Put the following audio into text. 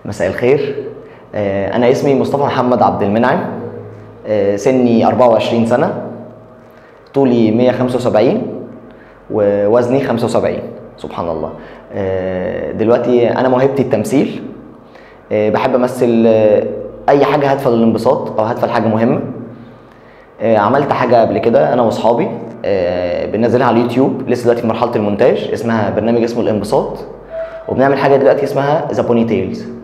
مساء الخير. أنا اسمي مصطفى محمد عبد المنعم. سني 24 سنة، طولي 175 ووزني 75. سبحان الله. دلوقتي أنا موهبتي التمثيل. بحب أمثل أي حاجة هادفة للانبساط أو هادفة لحاجة مهمة. عملت حاجة قبل كده أنا وأصحابي بننزلها على اليوتيوب، لسه دلوقتي في مرحلة المونتاج، اسمها برنامج اسمه الانبساط. وبنعمل حاجة دلوقتي اسمها ذا بوني تيلز.